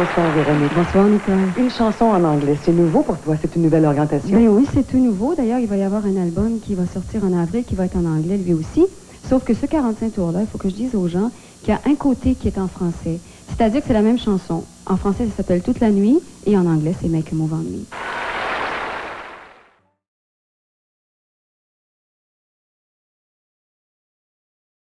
Bonsoir Véronique. Bonsoir Nicole. Une chanson en anglais, c'est nouveau pour toi? C'est une nouvelle orientation? Ben oui, c'est tout nouveau. D'ailleurs, il va y avoir un album qui va sortir en avril qui va être en anglais lui aussi. Sauf que ce 45 tours-là, il faut que je dise aux gens qu'il y a un côté qui est en français. C'est-à-dire que c'est la même chanson. En français, ça s'appelle Toute la nuit et en anglais, c'est Make a Move on Me.